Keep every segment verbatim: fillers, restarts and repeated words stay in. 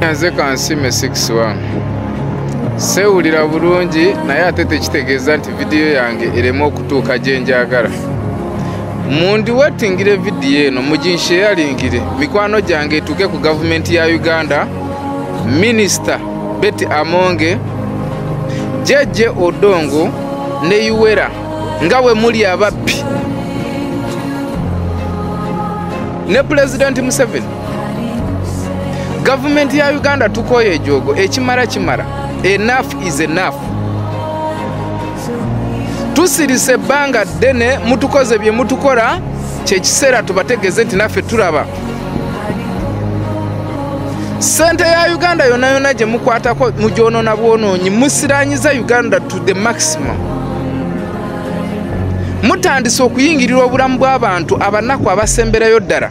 Nze kansime six one. Sewulira bulungi naye ate tekitegeeza nti video yange erema okutuuka gye njagala. Mundi wetingire video eno muginsharingire mikwano gyange etuuke ku gavumenti ya Uganda. Minister Betty Amonge, Jeje Odongo ne Yuwera nga we muli ababbi ne President Museveni. Government ya Uganda tukoye ejogo ekimara kimara. Enough is enough. Tusirise banga dene mutukoze bye mutukora kye kiseera tubategeze nti naffe tulaba. Sente ya Uganda yona yona gye mukwatako mujono na bwonoonyi musiranyiza Uganda to the maximum. Mutandise okuyingirira obulamu bw'abantu abanaku abasemberayo ddala.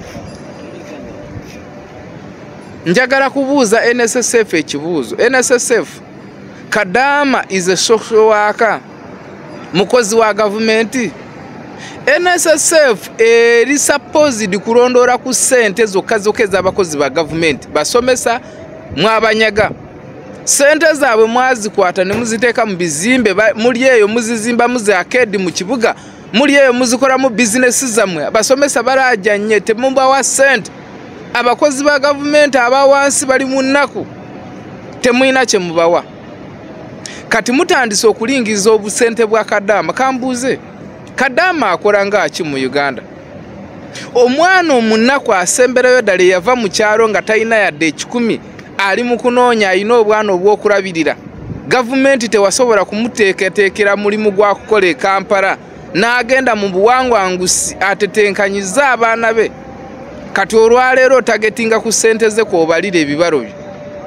Njagala kubuuza N S S F ekibuuzo. N S S F, Kadama is a social worker, mukozi wa government. N S S F eri supposed kulondora ku sente zokka zokka z'abakozi ba government basomesa mwabanyaga. Sente zaabwe mwazikwata ne muziteeka mu bizimbe muli eyo muzizimba muzi arcade mu kibuga muli eyo muzikora mu business zamwe basomesa barajanye temumba wa sente. Abakozi ba government abawansi bali munnaku temwina kye mubawa. Kati mutandise okulingiza obusente bwa Kadama. Kambuuze Kadama akola ngaki mu Uganda? Omwana omunnaku asemberayo ddala yava mu kyalo nga talina yadde ekikumi ali mu kunoonya alina obwana obw'okulabirira. Gavumenti tewasobola kumuteekateekera mulimu gwa kukola e Kampala n'agenda mu buwangwangusi atetenkanyiza abaana be. Kati olwaleero tagetinga ku sente ze kwobalira ebibalo bye.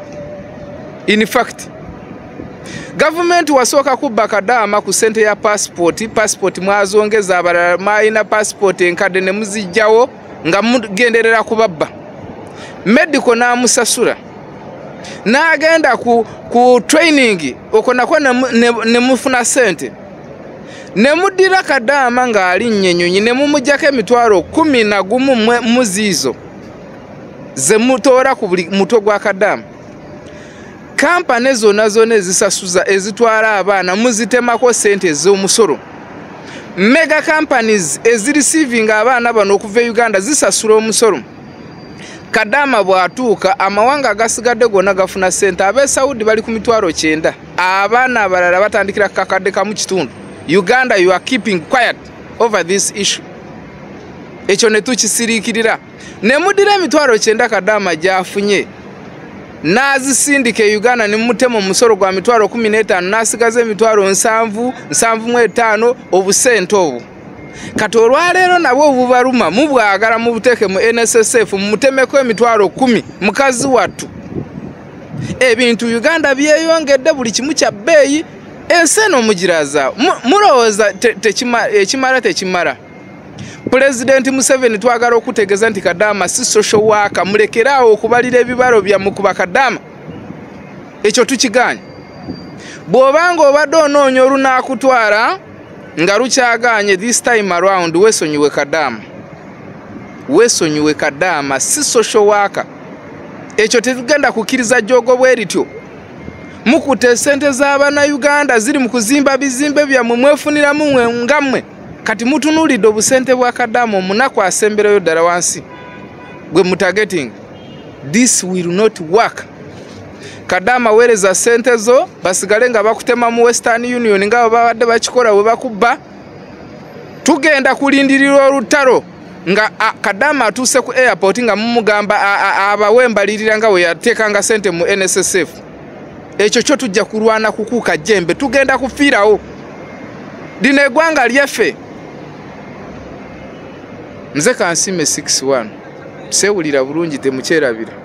In fact, government wasooka kubba Kadama ku sente ya passport. Passport mwazongeza abalala mayina passport enkadde ne muzijjawo nga mugenderera kubabba. Medical n'amusasula. N'agenda ku, ku training okonako ne mufuna sente. Ne mudira Kadama nga ali nnyenyonyi ne mumujjako emitwalo kumi na gumu muziizo ze mutoora ku buli muto gwa Kadama. Kampani zonna zonna ezisasuza ezitwala abaana muzitemako sente ez'omusolo. Mega companies ezireceiving abaana bano okuva e Uganda zisasula omusolo. Kadama bwatuuka amawanga agasigadde gonna gafuna sente. Ab'e Saudi bali ku mitwalo kyenda. Abaana abalala batandikira kakadde kamu kitundu. Uganda, you are keeping quiet over this issue. Ekyo ne tukisiriikirira. Ne mudira emitwalo kyenda Kadama gyafunye. N'azisindike Uganda ne mutema omusolo gwa mitwalo kumi n'etaano n'asigaza emitwalo nsanvu, nsanvu mu etaano obusente obwo. Kati olwaleero nabwo obubaluma mubwagala mubuteeke mu N S S F mutemeko emitwalo kumi mukazi wattu. Ebintu Uganda byeyongedde buli kimu kya bbeeyi. Enseno mugiraza mulowooza ekimala tekimala. President Museveni twagala okutegeeza nti Kadama si social worker, mulekeraawo okubalira ebibalo byammwe ku Kadama. Ekyo tukiganye. Bw'obanga obadde onoonya olunaakutwala nga lukyaganye this time around weesonyiwe Kadama. Weesonyiwe Kadama si social worker. Ekyo tetugenda kukkiriza jogo bwe lityo. Mukute sente z'abaana Uganda ziri mu kuzimba bizimbe byammwe mwefuniramu mwe ngammwe. Kati mutunulidde obusente bwa Kadama omunaku asemberayo ddala wansi gwe mutageting. This will not work. Kadama weereza sente zo basigale nga bakutema mu Western Union nga babadde bakikola we bakubba. Tugenda kulindirira olutalo nga Kadama atuuse ku airport nga mumugamba abawembalirira nga we yateekanga sente mu N S S F. Ekyo kyo tujja kulwana kukuuka jembe tugenda kufiirawo. Lino eggwanga lyaffe. Nze kansime six one. Sewulira bulungi temukyerabira.